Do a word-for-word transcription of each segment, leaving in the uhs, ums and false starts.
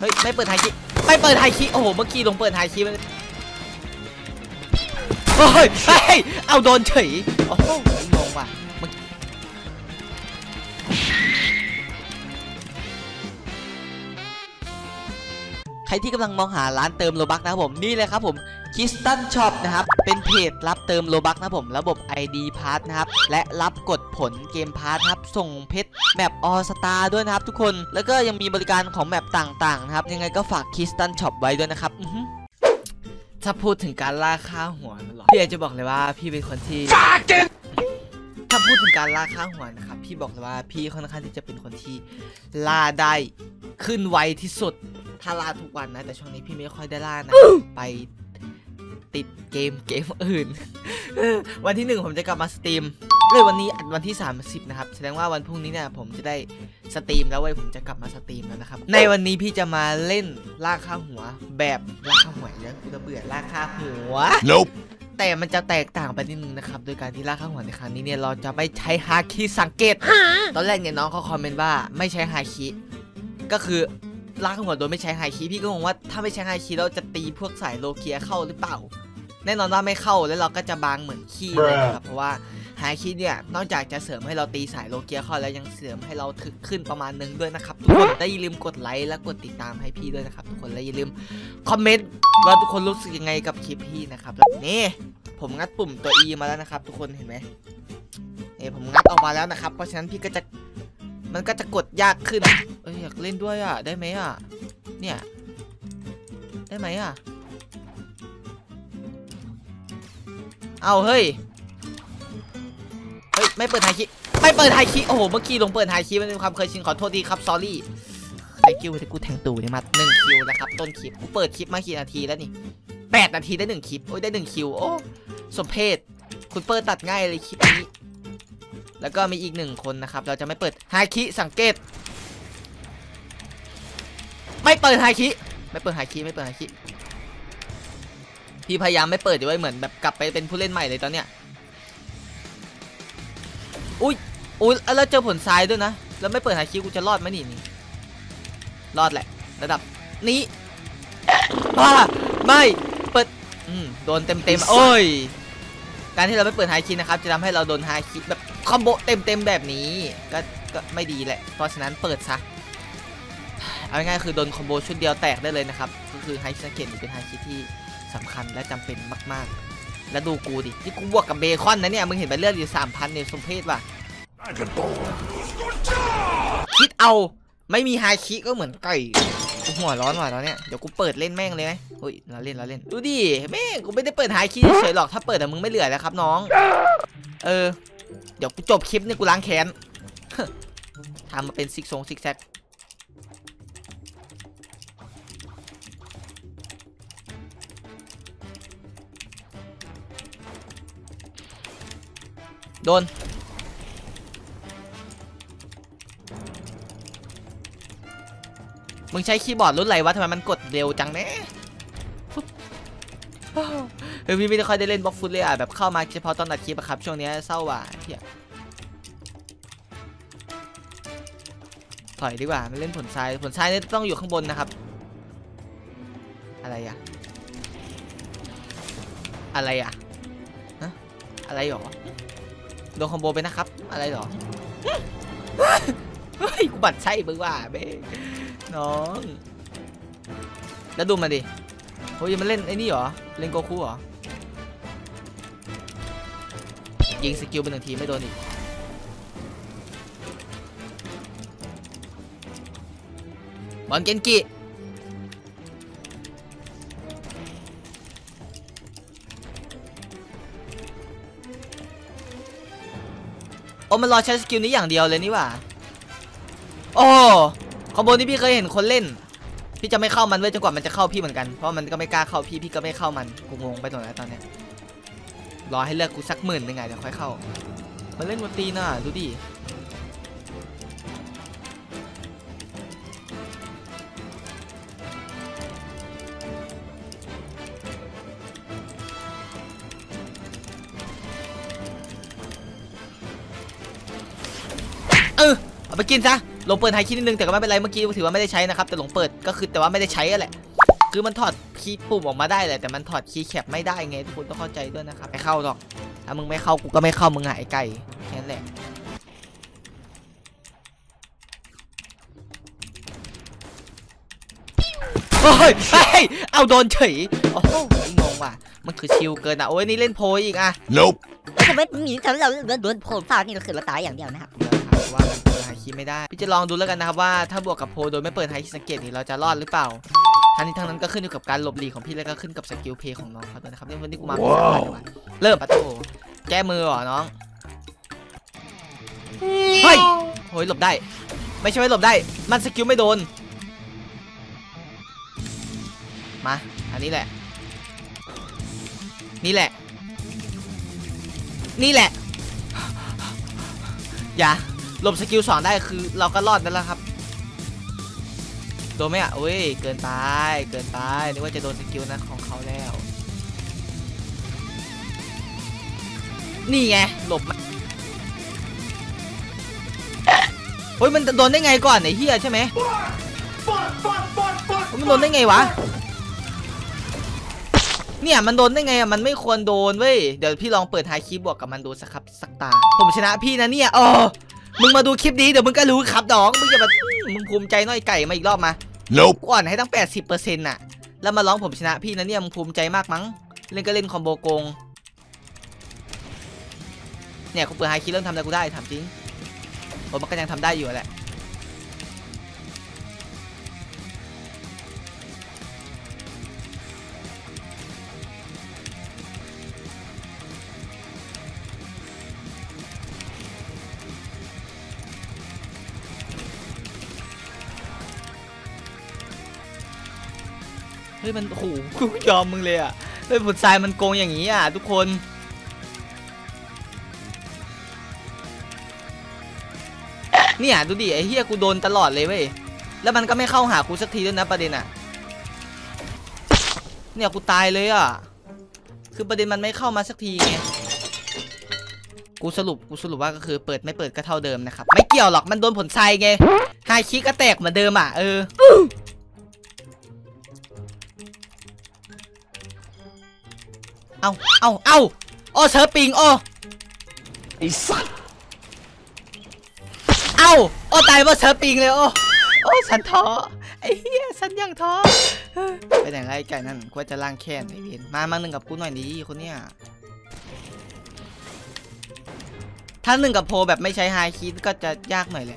ฮ้ยไม่เปิดไฮคีไม่เปิดไฮคีโอ้โหเมื่อกี้ลงเปิดไฮคีมันเฮ้ยเฮ้ยเอาโดนเฉยโอ้โหงงว่ะใครที่กำลังมองหาร้านเติมโลบัคนะครับผมนี่เลยครับผมคิสตันช็อปนะครับเป็นเพจรับเติมโลบัคนะผมระบบ ไอ ดี Pass นะครับและรับกดผลเกมพาร์ทครับส่งเพชรแมปออสตาด้วยนะครับทุกคนแล้วก็ยังมีบริการของแมปต่างๆนะครับยังไงก็ฝากคิสตันช็อปไว้ด้วยนะครับถ้าพูดถึงการล่าค่าหัวนะหรอพี่อยากจะบอกเลยว่าพี่เป็นคนที่ถ้าพูดถึงการล่าค่าหัวนะครับพี่บอกเลยว่าพี่ค่อนข้างที่จะเป็นคนที่ล่าได้ขึ้นไวที่สุดถ้าล่าทุกวันนะแต่ช่วงนี้พี่ไม่ค่อยได้ล่านะไปติดเกมเกมอื่นวันที่หนึ่งผมจะกลับมาสตรีมเลยวันนี้วันที่สามสิบนะครับแสดงว่าวันพรุ่งนี้เนี่ยผมจะได้สตรีมแล้วเว้ยผมจะกลับมาสตรีมแล้วนะครับในวันนี้พี่จะมาเล่นล่าค่าหัวแบบล่าค่าหัวเยอะกูจะเบื่อล่าค่าหัว nope. แต่มันจะแตกต่างไปนิดนึงนะครับโดยการที่ล่าค่าหัวในครั้งนี้เนี่ยเราจะไม่ใช้ฮาคิสังเกตตอนแรกเนี่ยน้องเขาคอมเมนต์ว่าไม่ใช้ฮาคิก็คือล่าค่าหัวโดยไม่ใช้ไฮคีพี่ก็งงว่าถ้าไม่ใช้ไฮคีเราจะตีพวกสายโลเกียเข้าหรือเปล่าแน่นอนว่าไม่เข้าแล้วเราก็จะบางเหมือนขี้เลยครับเพราะว่าไฮคีเนี่ยนอกจากจะเสริมให้เราตีสายโลเกียเข้าแล้วยังเสริมให้เราถึกขึ้นประมาณนึงด้วยนะครับทุกคนได้อย่าลืมกดไลค์และกดติดตามให้พี่ด้วยนะครับทุกคนและอย่าลืมคอมเมนต์ว่าทุกคนรู้สึกยังไงกับคลิปพี่นะครับนี่ผมงัดปุ่มตัว E มาแล้วนะครับทุกคนเห็นไหมนี่ผมงัดออกมาแล้วนะครับเพราะฉะนั้นพี่ก็จะมันก็จะกดยากขึ้นเอ้ยอยากเล่นด้วยอ่ะได้ไหมอ่ะเนี่ยได้ไหมอ่ะเอาเฮ้ยเฮ้ยไม่เปิดไฮคีไม่เปิดไฮคีโอ้โหเมื่อกี้ลงเปิดไฮคีมันเป็นความเคยชินขอโทษดีครับ sorry ไอคิวที่กูแทงตูนี่มาหนึ่งคิวนะครับต้นคลิปกูเปิดคลิปมากี่นาทีแล้วนี่แปดนาทีได้หนึ่งคลิปโอ้ยได้หนึ่งคิวโอ้สมเพชคุณเปิดตัดง่ายเลยคลิปนี้แล้วก็มีอีกหนึ่งคนนะครับเราจะไม่เปิดไฮคิสังเกตไม่เปิดไฮคิไม่เปิดไฮคิไม่เปิดไฮคิพี่พยายามไม่เปิดอยู่ไว้เหมือนแบบกลับไปเป็นผู้เล่นใหม่เลยตอนเนี้ยอุ้ยอุ้ยแล้วเจอผลทรายด้วยนะแล้วไม่เปิดไฮคิกูจะรอดไหมนี่นี่รอดแหละระดับนี้บ้าไม่เปิดอืมโดนเต็มเต็มโอ้ยการที่เราไม่เปิดไฮคินะครับจะทำให้เราโดนไฮคิแบบคอมโบเต็มเต็มแบบนี้ก็ก็ไม่ดีแหละเพราะฉะนั้นเปิดซะเอาง่ายๆคือโดนคอมโบชุดเดียวแตกได้เลยนะครับก็คือไฮคิเกตเป็นไฮคิที่สำคัญและจำเป็นมากๆแล้วดูกูดิที่กูบวกกับเบคอนนะเนี่ยมึงเห็นไปเลือดอยู่สามพันเนี่ยสมเพชว่ะคิดเอาไม่มีไฮคิก็เหมือนไก่กูหัวร้อนว่ะแล้วเนี่ยเดี๋ยวกูเปิดเล่นแม่งเลยไหมเฮ้ยเราเล่นเราเล่นดูดิแม่งกูไม่ได้เปิดไฮคิเฉยหรอกถ้าเปิดแต่มึงไม่เหลือแล้วครับน้องเออเดี๋ยวกูจบคลิปเนี่ยกูล้างแค้นทำมาเป็นซิกซงซิกแซกโดนมึงใช้คีย์บอร์ดรุ่นไรวะทำไมมันกดเร็วจังแน่เฮ้ยพี่ไม่ได้ค่อยได้เล่นบล็อกฟุตเลยอ่ะแบบเข้ามาเฉพาะตอนอัดคลิปอะครับช่วงนี้เศร้าว่ะเฮียถอยดีกว่าไม่เล่นผลทรายผลทรายนี่ต้องอยู่ข้างบนนะครับอะไรอ่ะอะไรอ่ะฮะอะไรหรอโดนคอมโบไปนะครับอะไรหรอเฮ้ยกูบัดใช่มึงว่าเบ้น้องแล้วดูมาดิโอ้ยมันเล่นไอ้นี่หรอเล่นโกคูหรอยิงสกิลเป็นหนึ่งทีไม่โดนอีกบอลเกนกิโอ้มันรอใช้สกิลนี้อย่างเดียวเลยนี่หว่าโอ้คอมโบนี้พี่เคยเห็นคนเล่นพี่จะไม่เข้ามันเว้ยจนกว่ามันจะเข้าพี่เหมือนกันเพราะมันก็ไม่กล้าเข้าพี่พี่ก็ไม่เข้ามันกูงงไปหมดแล้วตอนเนี้ยรอให้เลือกกูสักหมื่นหนึ่งไงเดี๋ยวค่อยเข้ามันเล่นวันตีน่ะดูดิเออเอาไปกินซะหลงเปิดไฮคิดนิดนึงแต่ก็ไม่เป็นไรเมื่อกี้ถือว่าไม่ได้ใช้นะครับแต่หลงเปิดก็คือแต่ว่าไม่ได้ใช้แหละคือมันถอดคีย์ปุ่มออกมาได้แหละแต่มันถอดคีย์แคปไม่ได้ไงทุกคนต้องเข้าใจด้วยนะครับไม่เข้าหรอกถ้ามึงไม่เข้ากูก็ไม่เข้ามึงหายไก่แค่นั้นแหละโอ้ยเอาโดนเฉยโอ้โหงงว่ะมันคือชิลเกินอ่ะโอ้ยนี่เล่นโพยอีกอ่ะ Nope ทำไมมีทำเราโดนโผล่ฟ้านี่เราคือเราตายอย่างเดียวนะครับว่ามันเปิดไฮคีไม่ได้พี่จะลองดูแล้วกันนะครับว่าถ้าบวกกับโพโดยไม่เปิดไฮคีสังเกตนี่เราจะรอดหรือเปล่าทั้งนี้ทั้งนั้นก็ขึ้นอยู่กับการหลบหลีกของพี่แล้วก็ขึ้นกับสกิลเพย์ของน้องเขาด้วยนะครับในวันนี้กูมาเริ่มปะโถแก้มือเหรอน้องเฮ้ยโอ้ยหลบได้ไม่ใช่ไม่หลบได้มันสกิลไม่โดนมาอันนี้แหละนี่แหละนี่แหละอย่าหลบสกิลสองได้คือเราก็รอดแล้วครับโดนไหมอ่ะโอ้ยเกินไปเกินไปนึกว่าจะโดนสกิลนั้นของเขาแล้วนี่ไงหลบมาโอ้ยมันโดนได้ไงก่อนไอ้เหี้ยใช่ไหมมันโดนได้ไงวะเนี่ยมันโดนได้ไงอ่ะมันไม่ควรโดนเว้ยเดี๋ยวพี่ลองเปิดไฮคีบวกกับมันดูสักครับสักตาผมชนะพี่นะเนี่ยอ๋อมึงมาดูคลิปนี้เดี๋ยวมึงก็รู้ครับน้องมึงจะแบบมึงภูมิใจน้อยไก่มาอีกรอบมา Nope ก่อนให้ตั้ง แปดสิบเปอร์เซ็นต์ น่ะแล้วมาร้องผมชนะพี่นะเนี่ยมึงภูมิใจมากมั้งเล่นก็เล่นคอมโบโกงเนี่ยกูเปิดไฮคีเริ่มทำอะไรกูได้ถามจริงผมมันก็ยังทำได้อยู่แหละเฮ้ยมันโอ้โหกูยอมมึงเลยอ่ะเฮ้ยผลทรายมันโกงอย่างนี้อ่ะทุกคนเนี่ยดูดิไอ้เฮียกูโดนตลอดเลยเว้ยแล้วมันก็ไม่เข้าหากูสักทีด้วยนะประเด็นอ่ะเนี่ยกูตายเลยอ่ะคือประเด็นมันไม่เข้ามาสักทีไงกูสรุปกูสรุปว่าก็คือเปิดไม่เปิดก็เท่าเดิมนะครับไม่เกี่ยวหรอกมันโดนผลทรายไงไฮคิกก็แตกเหมือนเดิมอ่ะเออเอาเอาเอาโอ้เชอร์ปิงโอ้ไอ้สัสเอาโอ้ตายเพราะเชอร์ปิงเลยโอ้โอ้ฉันท้อไอ้เหี้ยฉันยังท้อไปไหนไรไก่นั่นกูจะล่างแค้นไอ้เวนมามาหนึ่งกับกูหน่อยดิคนเนี้ยถ้าหนึ่งกับโพแบบไม่ใช้ไฮคีก็จะยากหน่อยแหละ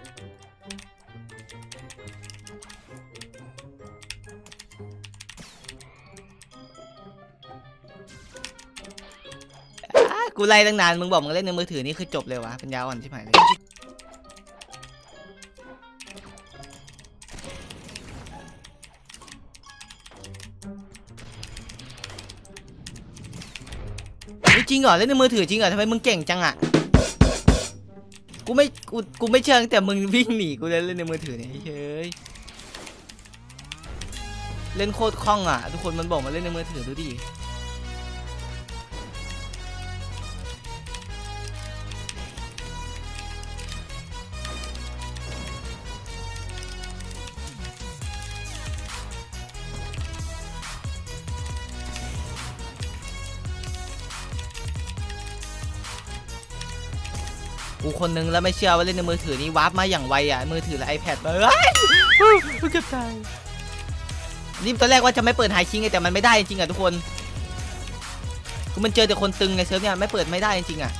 กูไล่ตั้งนานมึงบอกมึงเล่นในมือถือนี่คือจบเลยวะเป็นยาวอ่อนที่ไหนเลยจริงเหรอเล่นในมือถือจริงเหรอทำไมมึงเก่งจังอ่ะกูไม่กูกูไม่เชิงแต่มึงวิ่งหนีกูเล่นเล่นในมือถือเนี่ยเฮ้ยเล่นโคตรคล่องอ่ะทุกคนมันบอกมาเล่นในมือถือดูดิกูคนนึงแล้วไม่เชื่อว่าเล่นในมือถือนี่วาร์ปมาอย่างไวอ่ะมือถือและ iPad เอ้ยกูเกือบตายนี่ตอนแรกว่าจะไม่เปิดไฮคิงไงแต่มันไม่ได้จริงอ่ะทุกคนกูมันเจอแต่คนตึงไงเซิร์ฟเนี่ยไม่เปิดไม่ได้จริงอ่ะ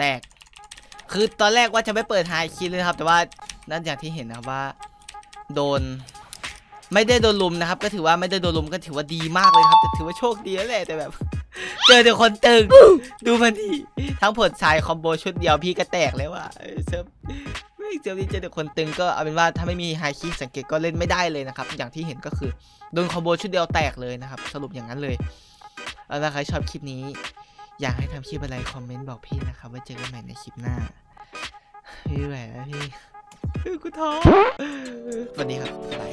แตกคือตอนแรกว่าจะไม่เปิดไฮคิดเลยครับแต่ว่านั่นอย่างที่เห็นนะครับว่าโดนไม่ได้โดนลุมนะครับก็ถือว่าไม่ได้โดนลุมก็ถือว่าดีมากเลยครับแต่ถือว่าโชคดีแล้วแหละแต่แบบเจอแต่คนตึงดูมันดีทั้งผลสายคอมโบชุดเดียวพี่ก็แตกแล้วอ่ะเซิร์ฟไม่เจอที่เจอแต่คนตึงก็เอาเป็นว่าถ้าไม่มีไฮคิสังเกตก็เล่นไม่ได้เลยนะครับอย่างที่เห็นก็คือโดนคอมโบชุดเดียวแตกเลยนะครับสรุปอย่างนั้นเลยแล้วถ้าใครชอบคลิปนี้อยากให้ทำคลิปอะไรคอมเมนต์บอกพี่นะครับไว้เจอกันใหม่ในคลิปหน้าพี่แหวนพี่กูท้อสวัสดีครับบ๊ายบาย